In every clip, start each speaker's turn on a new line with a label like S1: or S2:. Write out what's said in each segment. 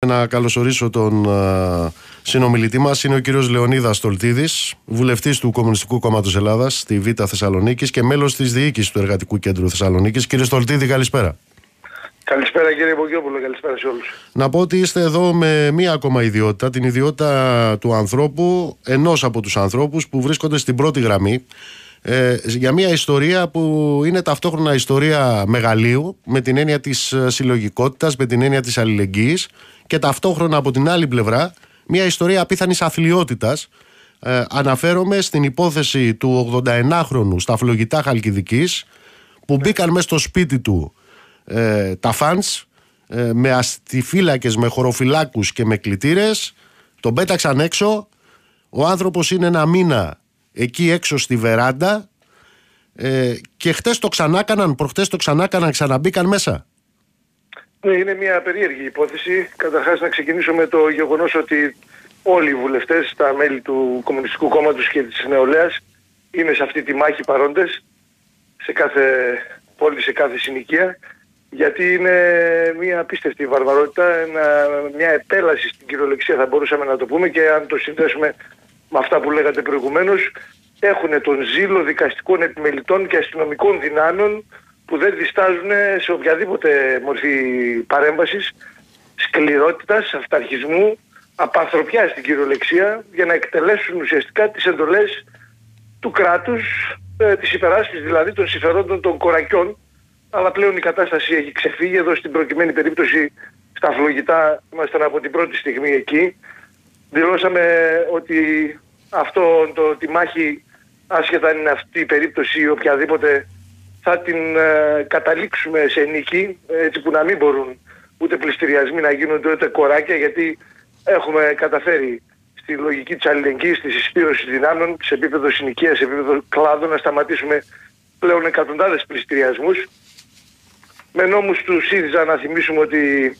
S1: Να καλωσορίσω τον συνομιλητή μας. Είναι ο κύριος Λεωνίδας Στολτίδης, βουλευτής του Κομμουνιστικού Κόμματος Ελλάδας στη Β' Θεσσαλονίκης και μέλος της διοίκησης του Εργατικού Κέντρου Θεσσαλονίκης. Κύριε Στολτίδη, καλησπέρα.
S2: Καλησπέρα κύριε Μπογιόπουλο, καλησπέρα σε όλους.
S1: Να πω ότι είστε εδώ με μία ακόμα ιδιότητα, την ιδιότητα του ανθρώπου, ενός από τους ανθρώπους που βρίσκονται στην πρώτη γραμμή για μια ιστορία που είναι ταυτόχρονα ιστορία μεγαλείου, με την έννοια της συλλογικότητας, με την έννοια της αλληλεγγύης, και ταυτόχρονα από την άλλη πλευρά μια ιστορία απίθανης αθλιότητας. Αναφέρομαι στην υπόθεση του 81χρονου στα Φλογητά Χαλκιδικής, που μπήκαν μέσα στο σπίτι του τα φανς με αστιφύλακες, με χωροφυλάκους και με κλητήρες, τον πέταξαν έξω. Ο άνθρωπος είναι ένα μήνα εκεί έξω στη βεράντα και χτες το ξανάκαναν, προχτές το ξανάκαναν, ξαναμπήκαν μέσα.
S2: Ναι, είναι μια περίεργη υπόθεση. Καταρχάς να ξεκινήσω με το γεγονός ότι όλοι οι βουλευτές, τα μέλη του Κομμουνιστικού Κόμματος και της Νεολαίας, είναι σε αυτή τη μάχη παρόντες, σε κάθε πόλη, σε κάθε συνοικία, γιατί είναι μια απίστευτη βαρβαρότητα, μια επέλαση στην κυριολεξία θα μπορούσαμε να το πούμε, και αν το συνδέσουμε με αυτά που λέγατε προηγουμένως, έχουν τον ζήλο δικαστικών επιμελητών και αστυνομικών δυνάμεων που δεν διστάζουν σε οποιαδήποτε μορφή παρέμβασης, σκληρότητας, αυταρχισμού, απανθρωπιάς στην κυριολεξία, για να εκτελέσουν ουσιαστικά τις εντολές του κράτους, της υπεράσπισης δηλαδή των συμφερόντων των κορακιών. Αλλά πλέον η κατάσταση έχει ξεφύγει. Εδώ στην προκειμένη περίπτωση στα Φλογητά ήμασταν από την πρώτη στιγμή εκεί. Δηλώσαμε ότι τη μάχη, άσχετα αν είναι αυτή η περίπτωση ή οποιαδήποτε, θα την καταλήξουμε σε νίκη, έτσι που να μην μπορούν ούτε πληστηριασμοί να γίνονται ούτε κοράκια, γιατί έχουμε καταφέρει στη λογική της αλληλεγγύης, της συσπήρωσης δυνάμεων, σε επίπεδο συνοικίας, σε επίπεδο κλάδων, να σταματήσουμε πλέον εκατοντάδες πληστηριασμούς. Με νόμους του ΣΥΡΙΖΑ, να θυμίσουμε ότι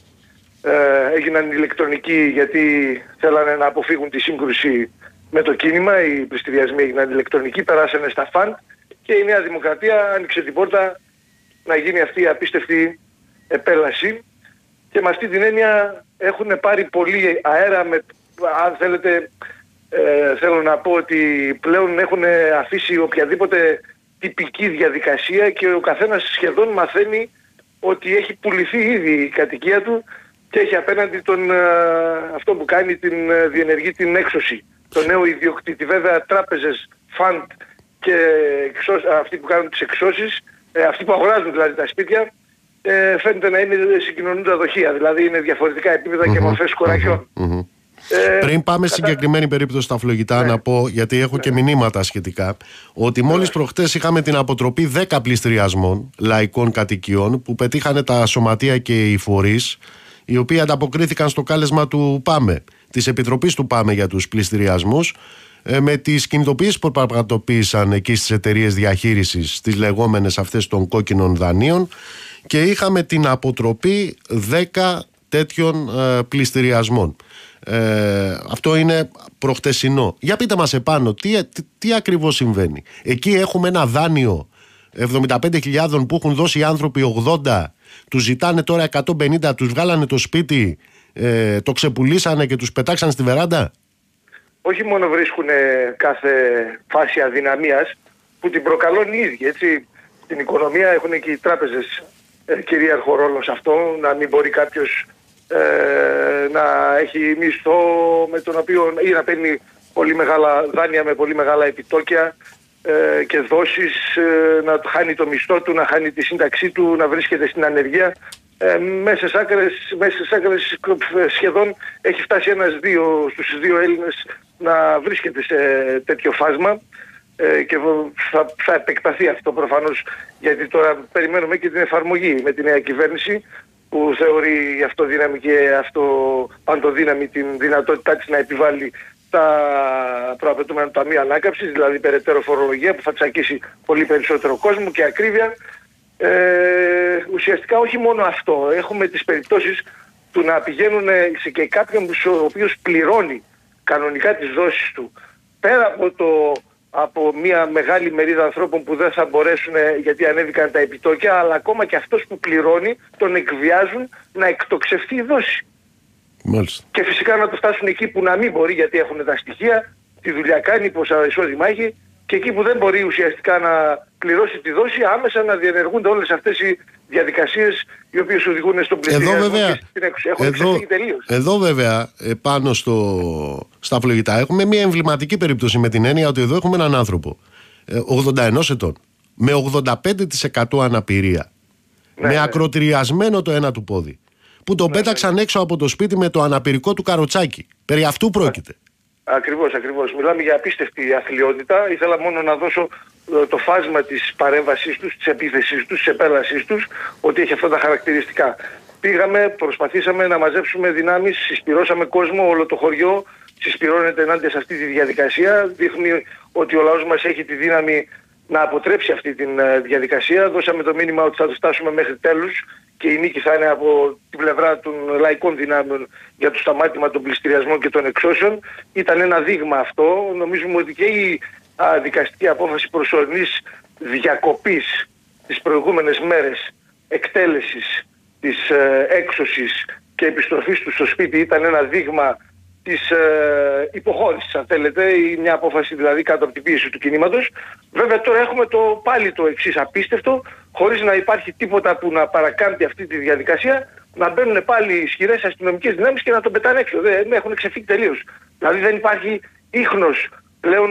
S2: έγιναν ηλεκτρονικοί γιατί θέλανε να αποφύγουν τη σύγκρουση με το κίνημα. Οι πληστηριασμοί έγιναν ηλεκτρονικοί, περάσανε στα φαν και η Νέα Δημοκρατία άνοιξε την πόρτα να γίνει αυτή η απίστευτη επέλαση. Και με αυτή την έννοια έχουν πάρει πολύ αέρα. Αν θέλετε, θέλω να πω ότι πλέον έχουν αφήσει οποιαδήποτε τυπική διαδικασία και ο καθένας σχεδόν μαθαίνει ότι έχει πουληθεί ήδη η κατοικία του και έχει απέναντι αυτό που κάνει διενεργεί την έξωση. Το νέο ιδιοκτήτη. Βέβαια τράπεζες, φαντ και αυτοί που κάνουν τις εξώσεις, αυτοί που αγοράζουν δηλαδή τα σπίτια, φαίνεται να είναι συγκοινωνούντα δοχεία. Δηλαδή είναι διαφορετικά επίπεδα και μορφές κορακιών.
S1: Πριν πάμε στη συγκεκριμένη περίπτωση στα Φλογητά, να πω, γιατί έχω και μηνύματα σχετικά, ότι μόλις προχτές είχαμε την αποτροπή 10 πληστηριασμών λαϊκών κατοικιών που πετύχανε τα σωματεία και οι φορείς, οι οποίοι ανταποκρίθηκαν στο κάλεσμα του ΠΑΜΕ, της Επιτροπής του ΠΑΜΕ για τους πληστηριασμούς, με τις κινητοποιήσεις που πραγματοποίησαν εκεί στις εταιρείες διαχείρισης, τις λεγόμενες αυτές των κόκκινων δανείων, και είχαμε την αποτροπή 10 τέτοιων πληστηριασμών. Αυτό είναι προχτεσινό. Για πείτε μας επάνω, τι ακριβώς συμβαίνει? Εκεί έχουμε ένα δάνειο 75.000 που έχουν δώσει οι άνθρωποι 80, τους ζητάνε τώρα 150, τους βγάλανε το σπίτι, το ξεπουλήσανε και τους πετάξανε στη βεράντα.
S2: Όχι μόνο βρίσκουν κάθε φάση αδυναμίας που την προκαλούν οι ίδιοι, έτσι. Στην οικονομία έχουν και οι τράπεζες κυρίαρχο ρόλο σε αυτό, να μην μπορεί κάποιος να έχει μισθό με τον οποίο, ή να παίρνει πολύ μεγάλα δάνεια με πολύ μεγάλα επιτόκια και δόσεις, να χάνει το μισθό του, να χάνει τη σύνταξή του, να βρίσκεται στην ανεργία. Μέσα στις άκρες σχεδόν έχει φτάσει στους δύο Έλληνες να βρίσκεται σε τέτοιο φάσμα, και θα επεκταθεί αυτό προφανώς, γιατί τώρα περιμένουμε και την εφαρμογή με τη νέα κυβέρνηση, που θεωρεί αυτοδύναμη και παντοδύναμη την δυνατότητά της να επιβάλλει τα προαπαιτούμενα ταμεία ανάκαμψης, δηλαδή περαιτέρω φορολογία που θα τσακίσει πολύ περισσότερο κόσμο και ακρίβεια. Ουσιαστικά όχι μόνο αυτό, έχουμε τις περιπτώσεις του να πηγαίνουν και κάποιον ο οποίος πληρώνει κανονικά τις δόσεις του, πέρα από μια μεγάλη μερίδα ανθρώπων που δεν θα μπορέσουν γιατί ανέβηκαν τα επιτόκια, αλλά ακόμα και αυτός που πληρώνει τον εκβιάζουν να εκτοξευτεί η δόση.
S1: Μάλιστα.
S2: Και φυσικά να το φτάσουν εκεί που να μην μπορεί, γιατί έχουν τα στοιχεία, τη δουλειά κάνει, πόσα εισόδημα έχει, και εκεί που δεν μπορεί ουσιαστικά να πληρώσει τη δόση, άμεσα να διενεργούνται όλες αυτές οι διαδικασίες οι οποίες οδηγούν στον πληστηριασμό και στην έξωση. Έχουν ξεφύγει τελείως.
S1: Εδώ βέβαια πάνω στα φλογητά έχουμε μια εμβληματική περίπτωση, με την έννοια ότι εδώ έχουμε έναν άνθρωπο 81 ετών με 85% αναπηρία, με ακροτηριασμένο το ένα του πόδι, που τον πέταξαν έξω από το σπίτι με το αναπηρικό του καροτσάκι. Περί αυτού πρόκειται.
S2: Ακριβώς. Μιλάμε για απίστευτη αθλιότητα. Ήθελα μόνο να δώσω το φάσμα της παρέμβασής τους, της επίθεσής τους, της επέλασής τους, ότι έχει αυτά τα χαρακτηριστικά. Πήγαμε, προσπαθήσαμε να μαζέψουμε δυνάμεις, συσπυρώσαμε κόσμο, όλο το χωριό συσπυρώνεται ενάντια σε αυτή τη διαδικασία. Δείχνει ότι ο λαός μας έχει τη δύναμη να αποτρέψει αυτή τη διαδικασία. Δώσαμε το μήνυμα ότι θα το φτάσουμε μέχρι τέλους και η νίκη θα είναι από την πλευρά των λαϊκών δυνάμεων για το σταμάτημα των πληστηριασμών και των εξώσεων. Ήταν ένα δείγμα αυτό. Νομίζουμε ότι και η δικαστική απόφαση προσωρινής διακοπής τις προηγούμενες μέρες εκτέλεσης της έξωσης και επιστροφής του στο σπίτι ήταν ένα δείγμα της υποχώρησης, αν θέλετε, ή μια απόφαση δηλαδή κάτω από την πίεση του κινήματος. Βέβαια τώρα έχουμε πάλι το εξής απίστευτο, χωρίς να υπάρχει τίποτα που να παρακάμπτει αυτή τη διαδικασία, να μπαίνουν πάλι ισχυρές αστυνομικές δυνάμεις και να τον πετάνε έξω. Δεν έχουν ξεφύγει τελείως. Δηλαδή δεν υπάρχει ίχνος πλέον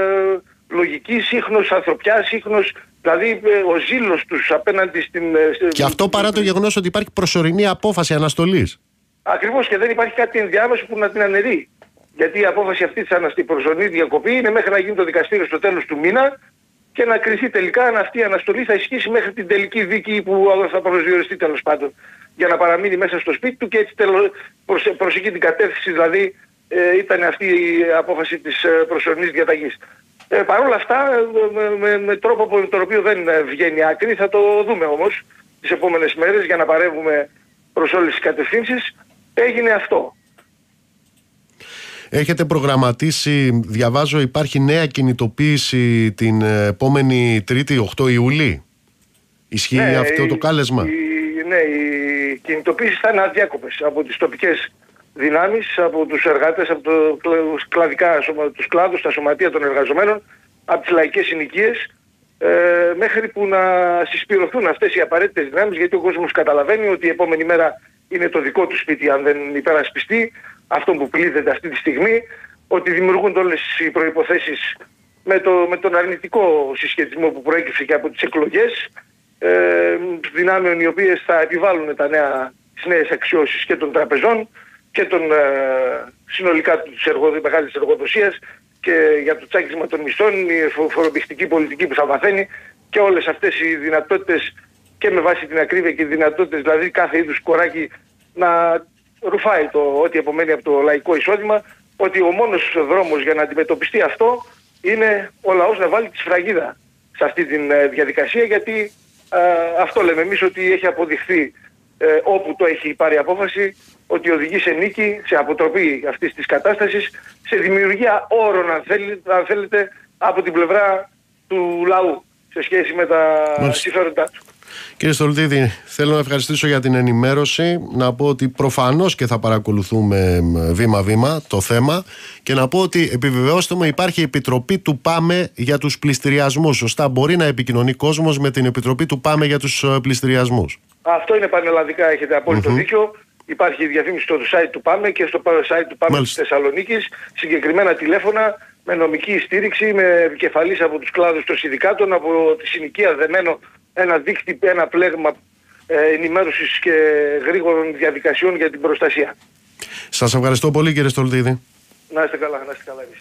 S2: λογικής, ίχνος ανθρωπιάς, ίχνος, δηλαδή ο ζήλος τους απέναντι στην...
S1: Και αυτό παρά το γεγονός ότι υπάρχει προσωρινή απόφαση αναστολής.
S2: Ακριβώς, και δεν υπάρχει κάτι ενδιάμεσο που να την αναιρεί. Γιατί η απόφαση αυτή της προσωρινή διακοπή είναι μέχρι να γίνει το δικαστήριο στο τέλος του μήνα και να κριθεί τελικά αν αυτή η αναστολή θα ισχύσει μέχρι την τελική δίκη που θα προσδιοριστεί τέλος πάντων. Για να παραμείνει μέσα στο σπίτι του και έτσι προς εκεί την κατεύθυνση δηλαδή ήταν αυτή η απόφαση της προσωρινής διαταγής. Παρ' όλα αυτά με τρόπο με τον οποίο δεν βγαίνει άκρη, θα το δούμε όμως τις επόμενες μέρες για να παρεύουμε προς όλες τις κατευθύνσεις, έγινε αυτό.
S1: Έχετε προγραμματίσει, διαβάζω, υπάρχει νέα κινητοποίηση την επόμενη Τρίτη, 8 Ιουλίου. Ισχύει αυτό το κάλεσμα?
S2: Οι κινητοποίησεις θα είναι αδιάκοπες από τις τοπικές δυνάμεις, από τους εργάτες, από τους κλάδους, τα σωματεία των εργαζομένων, από τις λαϊκές συνοικίες, μέχρι που να συσπηρωθούν αυτές οι απαραίτητες δυνάμεις, γιατί ο κόσμος καταλαβαίνει ότι η επόμενη μέρα είναι το δικό του σπίτι αν δεν υπερασπιστεί αυτό που πλήττεται αυτή τη στιγμή, ότι δημιουργούνται όλες οι προϋποθέσεις με τον αρνητικό συσχετισμό που προέκυψε και από τις εκλογές, δυνάμεων οι οποίες θα επιβάλλουν τις νέες αξιώσεις και των τραπεζών και των συνολικά της μεγάλης εργοδοσίας και για το τσάκισμα των μισθών, η φορομπηχτική πολιτική που θα βαθαίνει και όλες αυτές οι δυνατότητες και με βάση την ακρίβεια και οι δυνατότητες, δηλαδή κάθε είδους κοράκι να ρουφάει ό,τι απομένει από το λαϊκό εισόδημα, ότι ο μόνος δρόμος για να αντιμετωπιστεί αυτό είναι ο λαός να βάλει τη σφραγίδα σε αυτή τη διαδικασία, γιατί αυτό λέμε εμείς ότι έχει αποδειχθεί όπου το έχει πάρει απόφαση, ότι οδηγεί σε νίκη, σε αποτροπή αυτής της κατάστασης, σε δημιουργία όρων αν θέλετε από την πλευρά του λαού σε σχέση με τα συμφέροντά του.
S1: Κύριε Στολτίδη, θέλω να ευχαριστήσω για την ενημέρωση, να πω ότι προφανώς και θα παρακολουθούμε βήμα-βήμα το θέμα και να πω ότι επιβεβαιώστε μου, υπάρχει επιτροπή του ΠΑΜΕ για τους πληστηριασμούς. Σωστά, μπορεί να επικοινωνεί κόσμος με την επιτροπή του ΠΑΜΕ για τους πληστηριασμούς?
S2: Αυτό είναι πανελλαδικά, έχετε απόλυτο δίκιο. Υπάρχει διαφήμιση στο site του ΠΑΜΕ και στο site του ΠΑΜΕ της Θεσσαλονίκης, συγκεκριμένα τηλέφωνα με νομική στήριξη, με επικεφαλής από τους κλάδους των συνδικάτων, από τη συνοικία δεμένο ένα δίκτυ, ένα πλέγμα ενημέρωσης και γρήγορων διαδικασιών για την προστασία.
S1: Σας ευχαριστώ πολύ, κύριε Στολτίδη.
S2: Να είστε καλά, να είστε καλά.